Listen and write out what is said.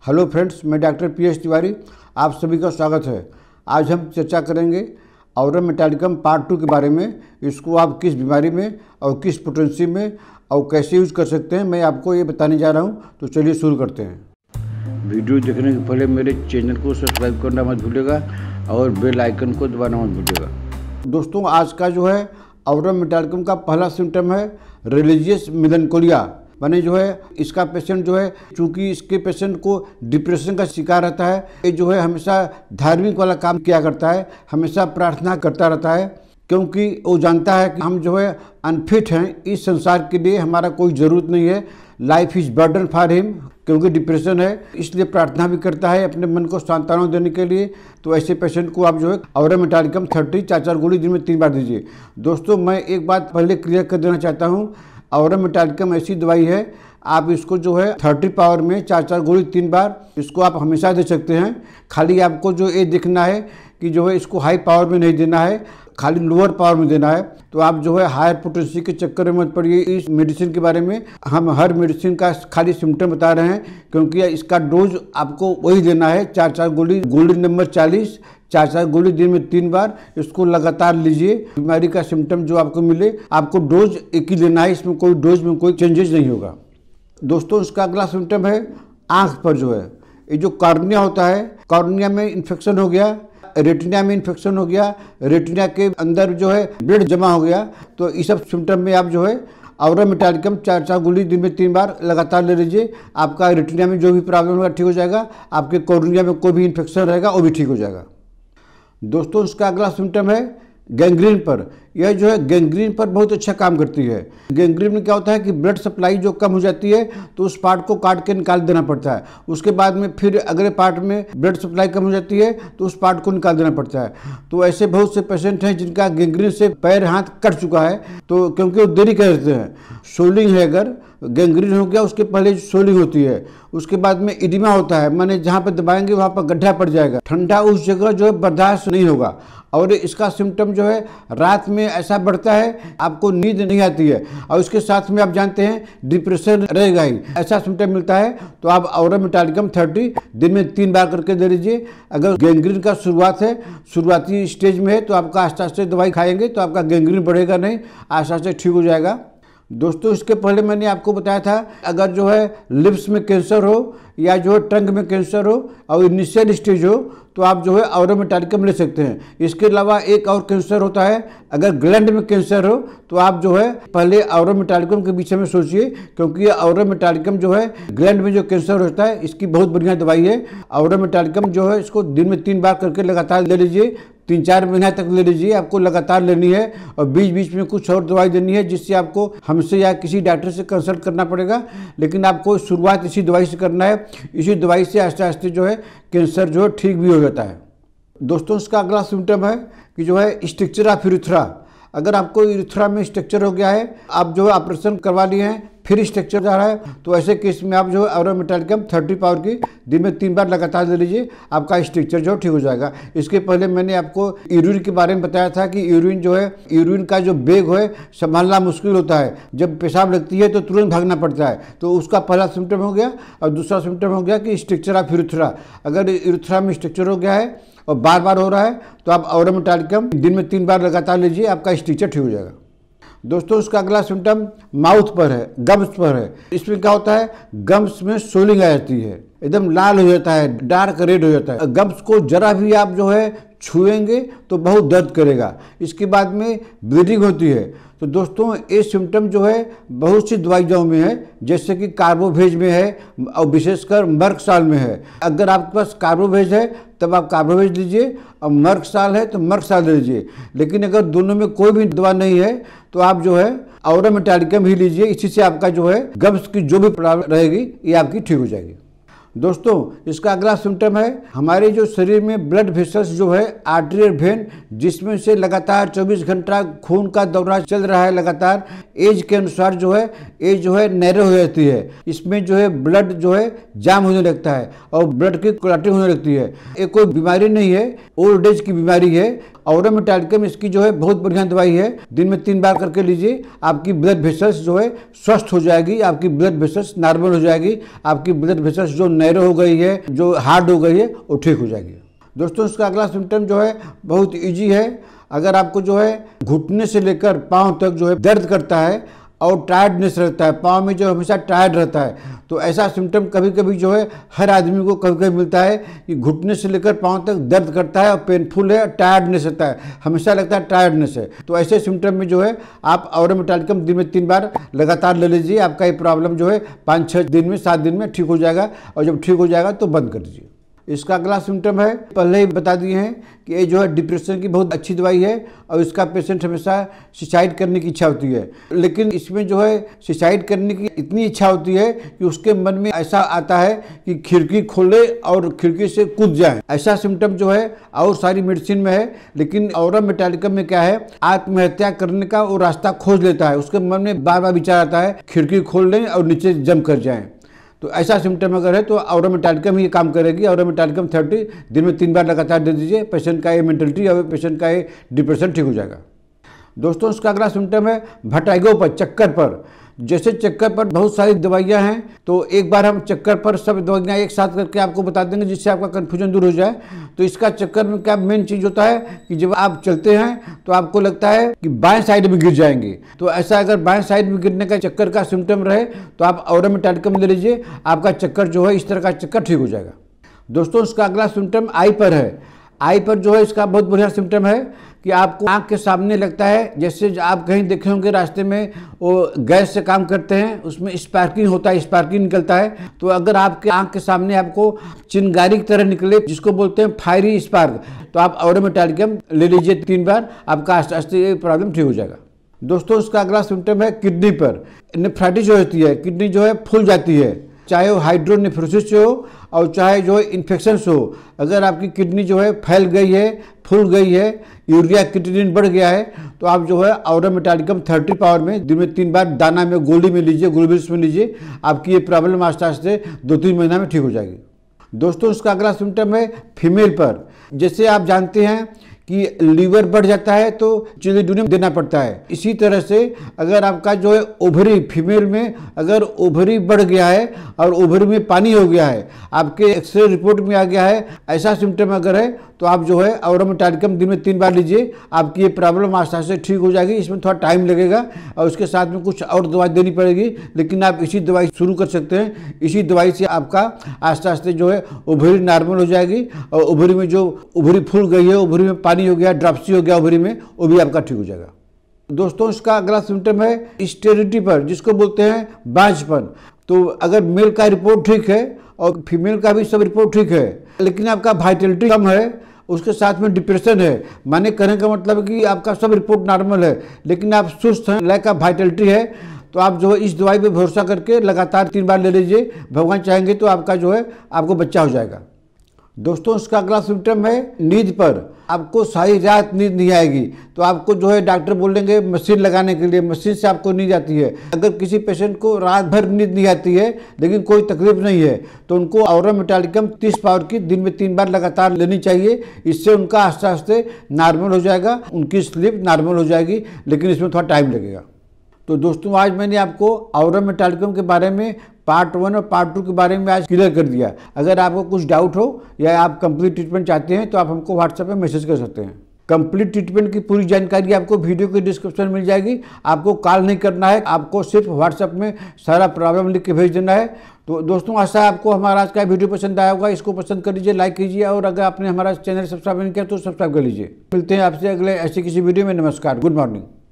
Hello friends, मैं doctor P.S Tiwari, आप सभी का स्वागत है। आज हम चर्चा करेंगे ऑरम मेटालिकम पार्ट 2 के बारे में। इसको आप किस बीमारी में और किस पोटेंसी में और कैसे यूज कर सकते हैं, मैं आपको ये बताने जा रहा हूँ। तो चलिए शुरू करते हैं। वीडियो देखने के पहले मेरे चैनल को सब्सक्राइब करना मत भूलिएगा और बेल आइकन को दबाना मत भूलिएगा। दोस्तों, आज का जो है ऑरम मेटालिकम का पहला सिम्टम है रिलीजियस मेलनकोलिया। माने जो है इसका पेशेंट जो है, चूँकि इसके पेशेंट को डिप्रेशन का शिकार रहता है, ये जो है हमेशा धार्मिक वाला काम किया करता है, हमेशा प्रार्थना करता रहता है, क्योंकि वो जानता है कि हम जो है अनफिट हैं इस संसार के लिए, हमारा कोई ज़रूरत नहीं है, life is burden for him, क्योंकि डिप्रेशन है, इसलिए प्रार्थना भी करता है अपने मन को सांत्वना देने के लिए। तो ऐसे पेशेंट को आप जो है ऑरम मेटालिकम 30 4 गोली दिन में 3 बार दीजिए। दोस्तों, मैं एक बात पहले क्लियर कर देना चाहता हूँ, ऑरम मेटालिकम ऐसी दवाई है, आप इसको जो है 30 पावर में 4 गोली 3 बार इसको आप हमेशा दे सकते हैं। खाली आपको जो ये देखना है कि जो है इसको हाई पावर में नहीं देना है, खाली लोअर पावर में देना है। तो आप जो है हायर पोटेंसी के चक्कर में मत पड़िए इस मेडिसिन के बारे में। हम हर मेडिसिन का खाली सिम्टम बता रहे हैं, क्योंकि इसका डोज आपको वही देना है, 4 गोली, गोली नंबर 40, 4 गोली दिन में 3 बार इसको लगातार लीजिए। बीमारी का सिम्टम जो आपको मिले, आपको डोज एक ही लेना है, इसमें कोई डोज में कोई चेंजेस नहीं होगा। दोस्तों, इसका अगला सिम्टम है आँख पर जो है ये जो कॉर्निया होता है, कॉर्निया में इन्फेक्शन हो गया, रेटिना में इन्फेक्शन हो गया, रेटिना के अंदर जो है ब्लड जमा हो गया, तो इस सब सिम्टम में आप जो है ऑरम मेटालिकम 4 गोली दिन में 3 बार लगातार ले लीजिए। आपका रेटिना में जो भी प्रॉब्लम होगा ठीक हो जाएगा, आपके कॉर्निया में कोई भी इन्फेक्शन रहेगा वो भी ठीक हो जाएगा। दोस्तों, इसका अगला सिम्टम है गैंग्रीन पर। यह जो है गैंग्रीन पर बहुत अच्छा काम करती है। गैंग्रीन में क्या होता है कि ब्लड सप्लाई जो कम हो जाती है तो उस पार्ट को काट के निकाल देना पड़ता है। उसके बाद में फिर अगले पार्ट में ब्लड सप्लाई कम हो जाती है तो उस पार्ट को निकाल देना पड़ता है। तो ऐसे बहुत से पेशेंट हैं जिनका गैंग्रीन से पैर हाथ कट चुका है, तो क्योंकि वो देरी कर देते हैं। सोलिंग है, अगर गैंग्रीन हो गया उसके पहले सोलिंग होती है, उसके बाद में इडिमा होता है, माने जहाँ पर दबाएंगे वहाँ पर गड्ढा पड़ जाएगा, ठंडा उस जगह जो है बर्दाश्त नहीं होगा। और इसका सिम्टम जो है रात में ऐसा बढ़ता है, आपको नींद नहीं आती है, और इसके साथ में आप जानते हैं डिप्रेशन रहेगा ही, ऐसा सिम्टम मिलता है। तो आप ऑरम मेटालिकम 30 दिन में 3 बार करके दे लीजिए। अगर गैंग्रीन का शुरुआत है, शुरुआती स्टेज में है, तो आपका आस्ते आस्ते दवाई खाएंगे तो आपका गैंग्रीन बढ़ेगा नहीं, आस्ते आस्ते ठीक हो जाएगा। दोस्तों, इसके पहले मैंने आपको बताया था, अगर जो है लिप्स में कैंसर हो या जो है टंग में कैंसर हो और इनिशियल स्टेज हो तो आप जो है ऑरम मेटालिकम ले सकते हैं। इसके अलावा एक और कैंसर होता है, अगर ग्लैंड में कैंसर हो तो आप जो है पहले ऑरम मेटालिकम के पीछे में सोचिए, क्योंकि ये ऑरम मेटालिकम जो है ग्लैंड में जो कैंसर होता है इसकी बहुत बढ़िया दवाई है। ऑरम मेटालिकम जो है इसको दिन में 3 बार करके लगातार ले लीजिए, 3-4 महीना तक ले लीजिए, आपको लगातार लेनी है। और बीच बीच में कुछ और दवाई देनी है, जिससे आपको हमसे या किसी डॉक्टर से कंसल्ट करना पड़ेगा, लेकिन आपको शुरुआत इसी दवाई से करना है। इसी दवाई से आस्ते आस्ते जो है कैंसर जो है ठीक भी हो जाता है। दोस्तों, इसका अगला सिम्टम है कि जो है स्ट्रक्चर ऑफ यूरेथ्रा। अगर आपको यूरेथ्रा में स्ट्रक्चर हो गया है, आप जो है ऑपरेशन करवा लिए हैं, फिर स्ट्रक्चर जा रहा है, तो ऐसे केस में आप जो है ऑरम मेटालिकम 30 पावर की दिन में 3 बार लगातार दे लीजिए, आपका स्ट्रक्चर जो ठीक हो जाएगा। इसके पहले मैंने आपको यूरिन के बारे में बताया था कि यूरिन जो है, यूरिन का जो बैग है संभालना मुश्किल होता है, जब पेशाब लगती है तो तुरंत भागना पड़ता है। तो उसका पहला सिम्टम हो गया। और दूसरा सिम्टम हो गया कि स्ट्रक्चर ऑफ यूरेथ्रा। अगर यूरेथ्रा में स्ट्रक्चर हो गया है और बार बार हो रहा है तो आप ऑरम मेटालिकम दिन में 3 बार लगातार लीजिए, आपका स्ट्रक्चर ठीक हो जाएगा। दोस्तों, उसका अगला सिम्टम माउथ पर है, गम्स पर है। इसमें क्या होता है, गम्स में सोलिंग आ जाती है, एकदम लाल हो जाता है, डार्क रेड हो जाता है। गम्स को जरा भी आप जो है छुएंगे तो बहुत दर्द करेगा। इसके बाद में ब्लीडिंग होती है। तो दोस्तों, ये सिम्टम जो है बहुत सी दवाइयों में है, जैसे कि कार्बोवेज में है और विशेषकर मर्कसाल में है। अगर आपके पास कार्बोवेज है तब आप कार्बोवेज लीजिए, और मर्कसाल है तो मर्कसाल लीजिए। लेकिन अगर दोनों में कोई भी दवा नहीं है तो आप जो है ऑरम मेटालिकम ही लीजिए। इसी से आपका जो है गम्स की जो भी प्रॉब्लम रहेगी ये आपकी ठीक हो जाएगी। दोस्तों, इसका अगला सिम्टम है, हमारे जो शरीर में ब्लड वेसल्स जो है, आर्टरी वेन, जिसमें से लगातार 24 घंटा खून का दौरा चल रहा है लगातार, एज के अनुसार जो है एज जो है नैरो हो जाती है। इसमें जो है ब्लड जो है जाम होने लगता है और ब्लड की क्लॉटिंग होने लगती है। ये कोई बीमारी नहीं है, ओल्ड एज की बीमारी है। ऑरम मेटालिकम इसकी जो है बहुत बढ़िया दवाई है। दिन में 3 बार करके लीजिए, आपकी ब्लड वेसल्स जो है स्वस्थ हो जाएगी, आपकी ब्लड वेसल्स नॉर्मल हो जाएगी, आपकी ब्लड वेसल्स जो नैरो हो गई है, जो हार्ड हो गई है, वो ठीक हो जाएगी। दोस्तों इसका अगला सिम्टम जो है बहुत ईजी है। अगर आपको जो है घुटने से लेकर पाँव तक जो है दर्द करता है और टायर्डनेस रहता है, पाँव में जो हमेशा टायर्ड रहता है, तो ऐसा सिम्टम कभी कभी जो है हर आदमी को कभी कभी मिलता है कि घुटने से लेकर पाँव तक दर्द करता है और पेनफुल है, टायर्डनेस रहता है, हमेशा लगता है टायर्डनेस है। तो ऐसे सिम्टम में जो है आप ऑरम मेटालिकम दिन में 3 बार लगातार ले लीजिए। आपका ये प्रॉब्लम जो है 5-6 दिन में 7 दिन में ठीक हो जाएगा, और जब ठीक हो जाएगा तो बंद कर दीजिए। इसका अगला सिम्टम है, पहले ही बता दिए हैं कि ये जो है डिप्रेशन की बहुत अच्छी दवाई है और इसका पेशेंट हमेशा सुसाइड करने की इच्छा होती है, लेकिन इसमें जो है सुसाइड करने की इतनी इच्छा होती है कि उसके मन में ऐसा आता है कि खिड़की खोले और खिड़की से कूद जाए। ऐसा सिम्टम जो है और सारी मेडिसिन में है, लेकिन ऑरम मेटालिकम में क्या है, आत्महत्या करने का वो रास्ता खोज लेता है। उसके मन में बार बार विचार आता है खिड़की खोल लें और नीचे जम कर जाएँ। तो ऐसा सिम्टम अगर है तो ऑरम मेटालिकम ही काम करेगी। ऑरम मेटालिकम 30 दिन में 3 बार लगातार दे दीजिए, पेशेंट का ये मेंटलिटी और पेशेंट का ये डिप्रेशन ठीक हो जाएगा। दोस्तों इसका अगला सिम्टम है भटाइगो पर, चक्कर पर। जैसे चक्कर पर बहुत सारी दवाइयाँ हैं, तो एक बार हम चक्कर पर सब दवाइयाँ एक साथ करके आपको बता देंगे जिससे आपका कन्फ्यूजन दूर हो जाए। तो इसका चक्कर में क्या मेन चीज़ होता है कि जब आप चलते हैं तो आपको लगता है कि बाएं साइड में गिर जाएंगे। तो ऐसा अगर बाएं साइड में गिरने का चक्कर का सिम्टम रहे तो आप ऑरम मेटालिकम ले लीजिए, आपका चक्कर जो है इस तरह का चक्कर ठीक हो जाएगा। दोस्तों इसका अगला सिम्टम आई पर है। आई पर जो है इसका बहुत बढ़िया सिम्टम है कि आपको आंख के सामने लगता है, जैसे आप कहीं देखे होंगे रास्ते में वो गैस से काम करते हैं, उसमें स्पार्किंग होता है, स्पार्किंग निकलता है। तो अगर आपके आंख के सामने आपको चिंगारी की तरह निकले, जिसको बोलते हैं फायरी स्पार्क, तो आप ऑरम मेटालिकम ले लीजिए 3 बार, आपका आस्ते आस्ते ये प्रॉब्लम ठीक हो जाएगा। दोस्तों इसका अगला सिम्टम है किडनी पर। नेफ्राइटिस जो होती है, किडनी जो है फूल जाती है, चाहे वो हाइड्रोनेफ्रोसिस से हो और चाहे जो है इन्फेक्शन से हो। अगर आपकी किडनी जो है फैल गई है, फूल गई है, यूरिया क्रिएटिनिन बढ़ गया है, तो आप जो है ऑरम मेटालिकम 30 पावर में दिन में 3 बार दाना में गोली में लीजिए, ग्लोबुल्स में लीजिए। आपकी ये प्रॉब्लम आस्ते आस्ते 2-3 महीना में ठीक हो जाएगी। दोस्तों इसका अगला सिम्टम है फीमेल पर। जैसे आप जानते हैं कि लीवर बढ़ जाता है तो चिलिड्यूनियम देना पड़ता है, इसी तरह से अगर आपका जो है ओवरी, फीमेल में अगर ओवरी बढ़ गया है और ओवरी में पानी हो गया है, आपके एक्सरे रिपोर्ट में आ गया है, ऐसा सिम्टम अगर है तो आप जो है ऑरम मेटालिकम दिन में 3 बार लीजिए। आपकी ये प्रॉब्लम आस्ते आस्ते ठीक हो जाएगी। इसमें थोड़ा टाइम लगेगा और उसके साथ में कुछ और दवाई देनी पड़ेगी, लेकिन आप इसी दवाई शुरू कर सकते हैं। इसी दवाई से आपका आस्ते आस्ते जो है ओवरी नॉर्मल हो जाएगी और ओवरी में जो ओवरी फूल गई है, ओवरी में पानी हो गया, ड्रॉप्सी हो गया ओवरी में, वो भी आपका ठीक हो जाएगा। दोस्तों इसका अगला सिम्टम है स्टेरिटी पर, जिसको बोलते हैं बांझपन। तो अगर मेल का रिपोर्ट ठीक है और फीमेल का भी सब रिपोर्ट ठीक है, लेकिन आपका वाइटलिटी कम है, उसके साथ में डिप्रेशन है, माने कहने का मतलब कि आपका सब रिपोर्ट नॉर्मल है लेकिन आप सुस्त हैं, लैक ऑफ वाइटलिटी है, तो आप जो है इस दवाई पे भरोसा करके लगातार 3 बार ले लीजिए। भगवान चाहेंगे तो आपका जो है आपको बच्चा हो जाएगा। दोस्तों इसका अगला सिम्टम है नींद पर। आपको सारी रात नींद नहीं आएगी, तो आपको जो है डॉक्टर बोलेंगे मशीन लगाने के लिए, मशीन से आपको नींद आती है। अगर किसी पेशेंट को रात भर नींद नहीं आती है लेकिन कोई तकलीफ नहीं है, तो उनको ऑरम मेटालिकम 30 पावर की दिन में 3 बार लगातार लेनी चाहिए। इससे उनका आस्ते आस्ते नॉर्मल हो जाएगा, उनकी स्लीप नॉर्मल हो जाएगी, लेकिन इसमें थोड़ा टाइम लगेगा। तो दोस्तों आज मैंने आपको ऑरम मेटालिकम के बारे में पार्ट 1 और पार्ट 2 के बारे में आज क्लियर कर दिया। अगर आपको कुछ डाउट हो या आप कंप्लीट ट्रीटमेंट चाहते हैं तो आप हमको व्हाट्सएप पे मैसेज कर सकते हैं। कंप्लीट ट्रीटमेंट की पूरी जानकारी आपको वीडियो के डिस्क्रिप्शन में मिल जाएगी। आपको कॉल नहीं करना है, आपको सिर्फ व्हाट्सएप में सारा प्रॉब्लम लिख के भेज देना है। तो दोस्तों आशा है आपको हमारा आज का वीडियो पसंद आया होगा। इसको पसंद कर लीजिए, लाइक कीजिए, और अगर आपने हमारा चैनल सब्सक्राइब नहीं किया तो सब्सक्राइब कर लीजिए। मिलते हैं आपसे अगले ऐसे किसी वीडियो में। नमस्कार, गुड मॉर्निंग।